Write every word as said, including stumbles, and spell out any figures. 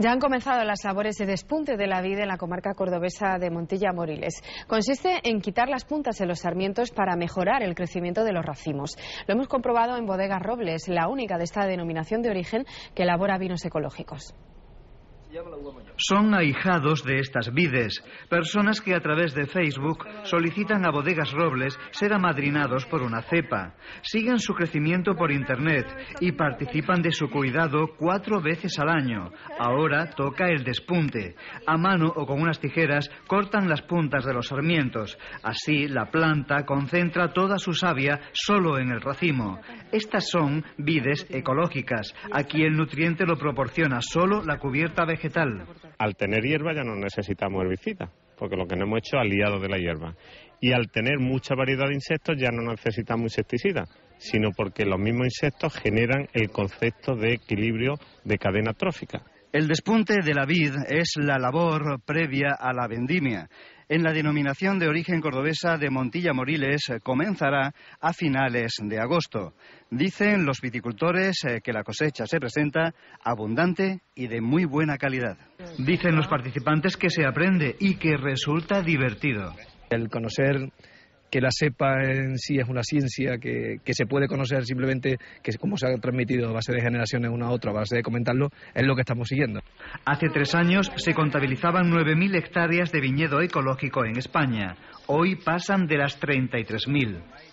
Ya han comenzado las labores de despunte de la vid en la comarca cordobesa de Montilla-Moriles. Consiste en quitar las puntas de los sarmientos para mejorar el crecimiento de los racimos. Lo hemos comprobado en Bodegas Robles, la única de esta denominación de origen que elabora vinos ecológicos. Son ahijados de estas vides, personas que a través de Facebook solicitan a Bodegas Robles ser amadrinados por una cepa. Siguen su crecimiento por internet y participan de su cuidado cuatro veces al año. Ahora toca el despunte. A mano o con unas tijeras cortan las puntas de los sarmientos. Así la planta concentra toda su savia solo en el racimo. Estas son vides ecológicas. Aquí el nutriente lo proporciona solo la cubierta vegetal. Al tener hierba ya no necesitamos herbicidas, porque lo que no hemos hecho es aliado de la hierba. Y al tener mucha variedad de insectos ya no necesitamos insecticidas, sino porque los mismos insectos generan el concepto de equilibrio de cadena trófica. El despunte de la vid es la labor previa a la vendimia. En la denominación de origen cordobesa de Montilla-Moriles comenzará a finales de agosto. Dicen los viticultores que la cosecha se presenta abundante y de muy buena calidad. Dicen los participantes que se aprende y que resulta divertido. El conocer que la cepa en sí es una ciencia que, que se puede conocer simplemente, que como se ha transmitido a base de generaciones una a otra, a base de comentarlo, es lo que estamos siguiendo. Hace tres años se contabilizaban nueve mil hectáreas de viñedo ecológico en España. Hoy pasan de las treinta y tres mil.